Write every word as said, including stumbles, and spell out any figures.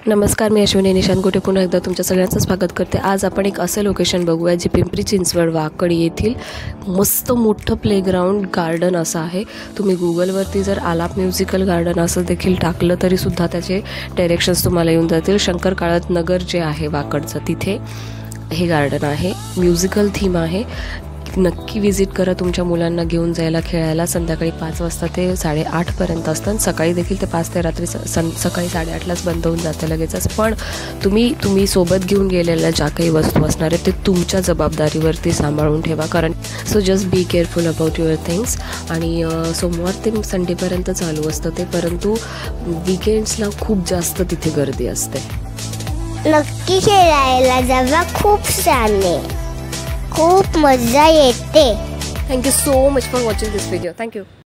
नमस्कार, मी अश्विनी निशांत गोटे पुन्हा एकदा तुमच्या सगळ्यांचं स्वागत करते। आज आपण एक असं लोकेशन बघूया जे पिंपरी चिंचवड वाकड येथील मस्त मोठं प्लेग्राऊंड गार्डन असं आहे। तुम्ही गूगलवरती जर आलाप म्युझिकल गार्डन असं देखील टाकलं तरी सुद्धा त्याचे डायरेक्शन्स तुम्हाला येऊन जातील। शंकर काळत नगर जे आहे वाकडचं तिथे हे गार्डन आहे, म्युझिकल थीम आहे। नक्की विजिट करा, तुमच्या मुलांना घेऊन जायला खेळायला। संध्याकाळी पाच वाजता ते साडेआठपर्यंत असतं, सकाळी देखील ते पाच ते रात्री सं सकाळी साडेआठलाच बंद होऊन जातं लगेचच। पण तुम्ही तुम्ही सोबत घेऊन गेलेल्या ज्या काही वस्तू असणार आहेत ते तुमच्या जबाबदारीवरती सांभाळून ठेवा, कारण so just be careful about your things. आणि सोमवार ते संडेपर्यंत चालू असतं ते, परंतु वीकेंड्सला खूप जास्त तिथे गर्दी असते। नक्की खेळायला जावा, खूप छान आहे, खूप मजा येते। Thank you so much for watching this video. Thank you.